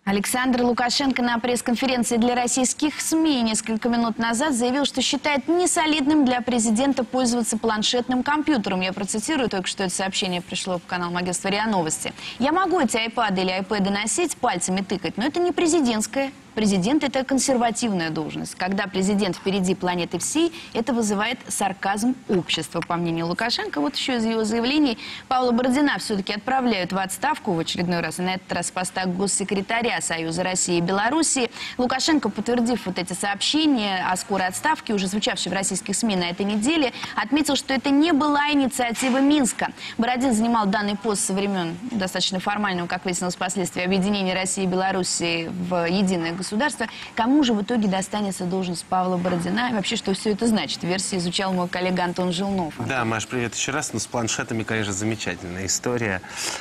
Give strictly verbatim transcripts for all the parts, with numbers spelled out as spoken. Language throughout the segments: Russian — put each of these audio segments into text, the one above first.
Александр Лукашенко на пресс-конференции для российских СМИ несколько минут назад заявил, что считает несолидным для президента пользоваться планшетным компьютером. Я процитирую, только что это сообщение пришло в канал агентства РИА Новости. «Я могу эти айпады или айпэды носить, пальцами тыкать, но это не президентская. Президент – это консервативная должность. Когда президент впереди планеты всей, это вызывает сарказм общества», по мнению Лукашенко. Вот еще из его заявлений: Павла Бородина все-таки отправляют в отставку в очередной раз, и на этот раз с поста госсекретаря Союза России и Белоруссии. Лукашенко, подтвердив вот эти сообщения о скорой отставке, уже звучавшей в российских СМИ на этой неделе, отметил, что это не была инициатива Минска. Бородин занимал данный пост со времен достаточно формального, как выяснилось впоследствии, объединения России и Белоруссии в единое государство. Государства. Кому же в итоге достанется должность Павла Бородина? И вообще, что все это значит? Версии изучал мой коллега Антон Жилнов. Да, Маш, привет еще раз. Ну, с планшетами, конечно, замечательная история.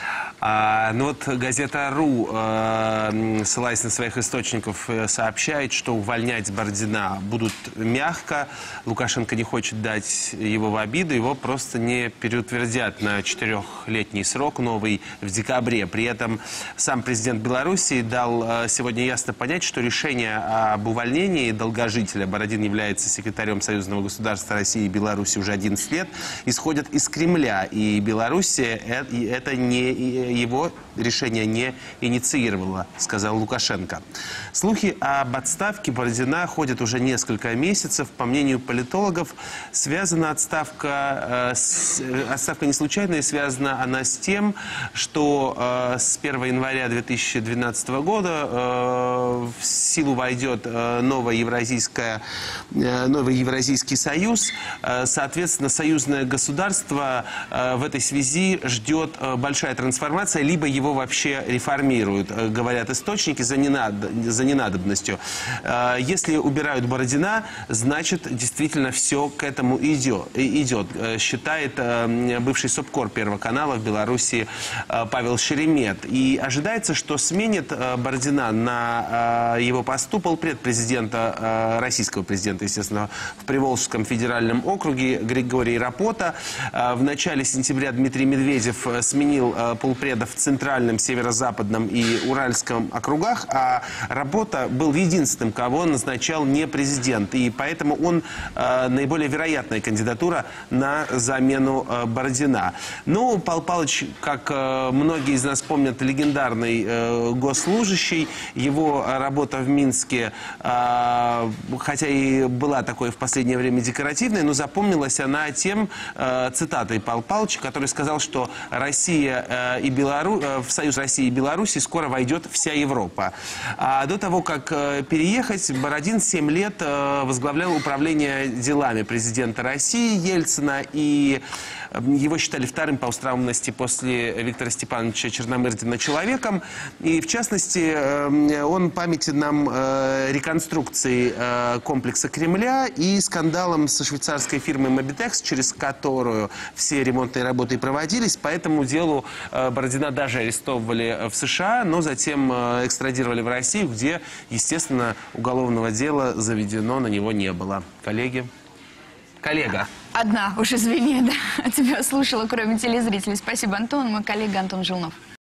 А, ну вот газета «Ру», э, ссылаясь на своих источников, сообщает, что увольнять Бородина будут мягко. Лукашенко не хочет дать его в обиду, его просто не переутвердят на четырехлетний срок новый в декабре. При этом сам президент Белоруссии дал э, сегодня ясно понять, что решение об увольнении долгожителя, Бородин является секретарем Союзного государства России и Беларуси уже одиннадцать лет, исходят из Кремля. И Белоруссия это не его решение не инициировало, сказал Лукашенко. Слухи об отставке Бородина ходят уже несколько месяцев. По мнению политологов, связана отставка, э, с, отставка не случайная, связана она с тем, что э, с первого января две тысячи двенадцатого года э, в силу войдет э, новая евразийская, э, новый Евразийский союз. Э, соответственно, союзное государство э, в этой связи ждет э, большая трансформация, либо его вообще реформируют, э, говорят источники, за, ненад... за ненадобностью. Э, если убирают Бородина, значит, действительно все к этому идет, идет э, считает э, бывший субкор Первого канала в Беларуси э, Павел Шеремет. И ожидается, что сменит э, Бородина на э, его посту полпред президента, э, российского президента, естественно, в Приволжском федеральном округе Григорий Рапота. Э, в начале сентября Дмитрий Медведев э, сменил э, полпреда в Центральном, Северо-Западном и Уральском округах, а Рапота был единственным, кого назначал не президент. И поэтому он э, наиболее вероятная кандидатура на замену э, Бородина. Ну, Павел Павлович, как э, многие из нас помнят, легендарный э, госслужащий. Его работа в Минске, э, хотя и была такой в последнее время декоративной, но запомнилась она тем, э, цитатой Павла Павловича, который сказал, что Россия э, и Белару... э, в Союз России и Беларуси скоро войдет вся Европа. А до того, как э, переехать, Бородин семь лет э, возглавлял управление делами президента России Ельцина, и его считали вторым по уставности после Виктора Степановича Черномырдина человеком. И, в частности, он памятен нам реконструкцией комплекса Кремля и скандалом со швейцарской фирмой Mobitex, через которую все ремонтные работы проводились. По этому делу Бородина даже арестовывали в США, но затем экстрадировали в Россию, где, естественно, уголовного дела заведено на него не было. Коллеги? Коллега. Одна, уж извини, да, тебя слушала, кроме телезрителей. Спасибо, Антон. Мой коллега Антон Жилнов.